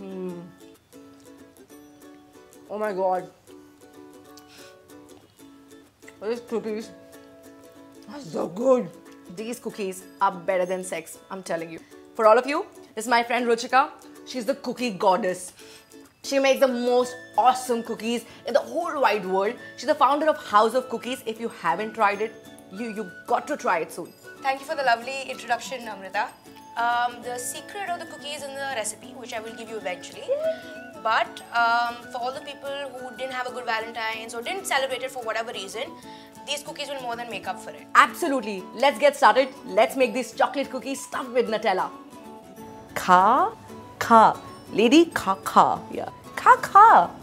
Oh my god. These cookies are so good. These cookies are better than sex, I'm telling you. For all of you, this is my friend Ruchika. She's the cookie goddess. She makes the most awesome cookies in the whole wide world. She's the founder of House of Cookies. If you haven't tried it, you got to try it soon. Thank you for the lovely introduction, Amrita. The secret of the cookie is in the recipe, which I will give you eventually. But for all the people who didn't have a good Valentine's or didn't celebrate it for whatever reason, these cookies will more than make up for it. Absolutely. Let's get started. Let's make these chocolate cookies stuffed with Nutella. Ka. Lady ka. Yeah. Ka.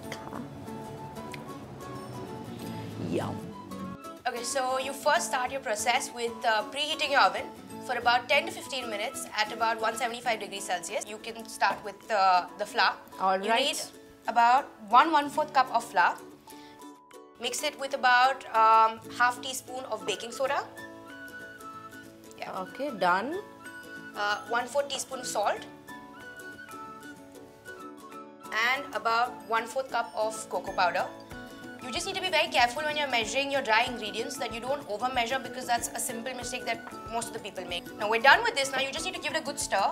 Yum. Okay, so you first start your process with preheating your oven for about 10 to 15 minutes at about 175 degrees Celsius. You can start with the flour. All You right. need about 1/4 cup of flour. Mix it with about half teaspoon of baking soda. Yeah. Okay, done. 1/4 teaspoon of salt. And about 1/4 cup of cocoa powder. You just need to be very careful when you're measuring your dry ingredients that you don't over measure, because that's a simple mistake that most of the people make. Now we're done with this. Now you just need to give it a good stir.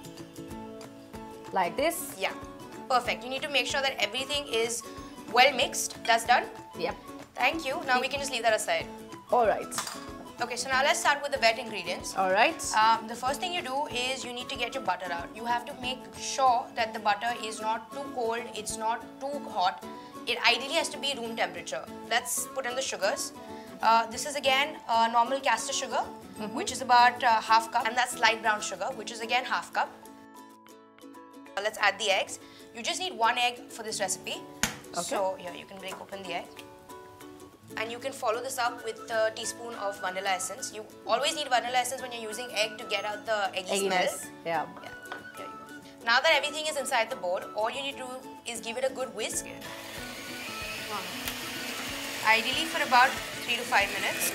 Like this? Yeah, perfect. You need to make sure that everything is well mixed. That's done. Yep. Thank you. Now we can just leave that aside. All right. Okay, so now let's start with the wet ingredients. All right. The first thing you do is you need to get your butter out. You have to make sure that the butter is not too cold, it's not too hot. It ideally has to be room temperature. Let's put in the sugars. This is again normal caster sugar, which is about half cup, and that's light brown sugar, which is again half cup. Let's add the eggs. You just need 1 egg for this recipe. Okay. So here you can break open the egg. And you can follow this up with a teaspoon of vanilla essence. You always need vanilla essence when you're using egg to get out the eggy smell. Yeah. Yeah, here you go. Now that everything is inside the bowl, all you need to do is give it a good whisk. Ideally for about 3 to 5 minutes.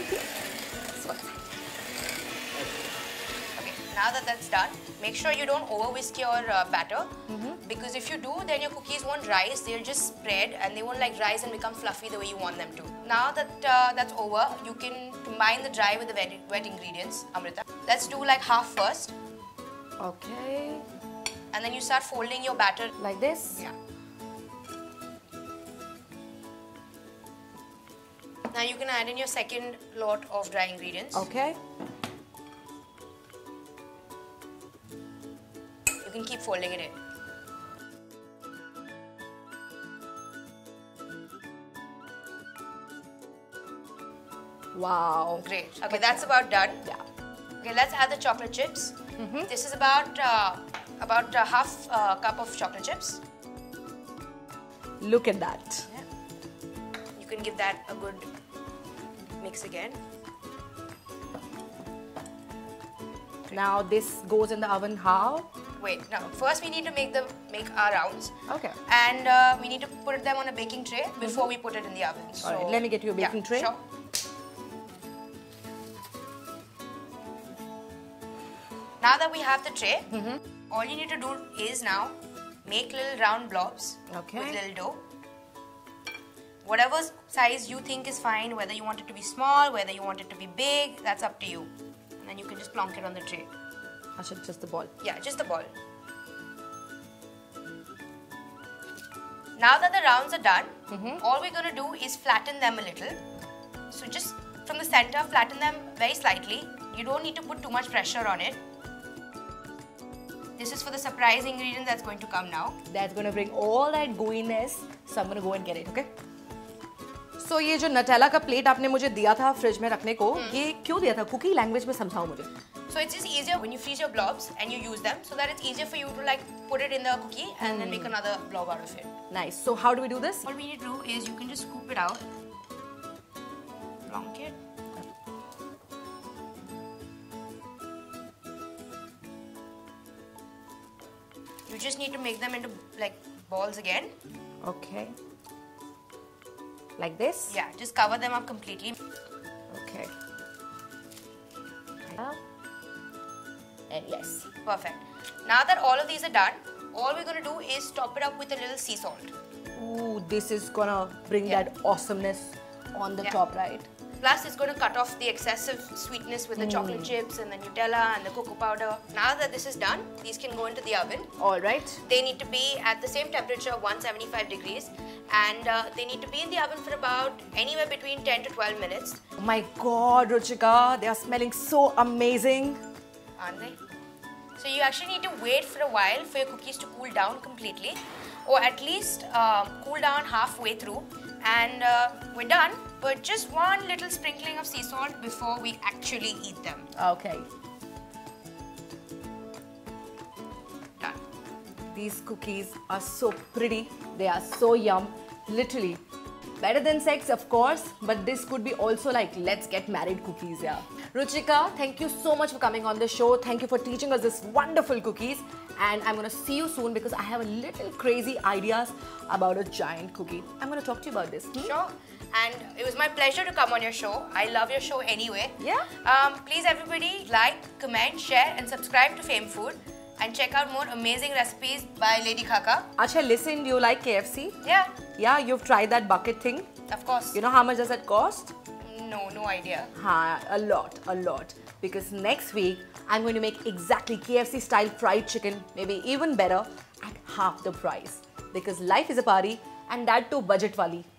Okay, now that that's done, make sure you don't over whisk your batter, because if you do, then your cookies won't rise. They'll just spread and they won't like rise and become fluffy the way you want them to. Now that that's over, you can combine the dry with the wet ingredients, Amrita. Let's do like half first. Okay. And then you start folding your batter. Like this? Yeah. Now you can add in your second lot of dry ingredients. Okay. You can keep folding it in. Wow. Great. Okay, that's about done. Yeah. Okay, let's add the chocolate chips. This is about half cup of chocolate chips. Look at that. Yeah. You can give that a good mix again. Now this goes in the oven how? Wait, now first we need to make our rounds. Okay. And we need to put them on a baking tray before we put it in the oven. So, All right, let me get you a baking tray. Sure. Now that we have the tray, all you need to do is now make little round blobs Okay. with little dough. Whatever size you think is fine, whether you want it to be small, whether you want it to be big, that's up to you. And then you can just plonk it on the tray. I should just the ball. Yeah, just the ball. Now that the rounds are done, all we're going to do is flatten them a little. So just from the center, flatten them very slightly. You don't need to put too much pressure on it. This is for the surprise ingredient that's going to come now. That's going to bring all that gooiness. So I'm going to go and get it, okay? So ये जो Nutella का plate आपने मुझे दिया था fridge में रखने को, ये क्यों दिया था? कुकी लैंग्वेज में समझाओ मुझे. So it's just easier when you freeze your blobs and you use them, so that it's easier for you to like put it in the cookie and then make another blob out of it. Nice. So how do we do this? What we need to do is you can just scoop it out, plonk it. You just need to make them into like balls again. Okay. Like this? Yeah, just cover them up completely. Okay. And yes. Perfect. Now that all of these are done, all we're going to do is top it up with a little sea salt. Ooh, this is gonna bring that awesomeness on the top, right? Plus, it's going to cut off the excessive sweetness with the chocolate chips and the Nutella and the cocoa powder. Now that this is done, these can go into the oven. All right. They need to be at the same temperature, 175 degrees. And they need to be in the oven for about anywhere between 10 to 12 minutes. Oh my God, Ruchika, they are smelling so amazing. Aren't they? So you actually need to wait for a while for your cookies to cool down completely, or at least cool down halfway through. And we're done, but just one little sprinkling of sea salt before we actually eat them. Okay. Done. These cookies are so pretty. They are so yum. Literally. Better than sex, of course, but this could be also like let's get married cookies, yeah. Ruchika, thank you so much for coming on the show. Thank you for teaching us this wonderful cookies. And I'm going to see you soon because I have a little crazy ideas about a giant cookie. I'm going to talk to you about this. Sure. And it was my pleasure to come on your show. I love your show anyway. Yeah. Please everybody like, comment, share and subscribe to Fame Food. And check out more amazing recipes by Lady Khaka. Acha, listen, do you like KFC? Yeah. Yeah, you've tried that bucket thing? Of course. You know how much does that cost? No idea. A lot. Because next week, I'm going to make exactly KFC style fried chicken, maybe even better, at half the price. Because life is a party and that too budget wali.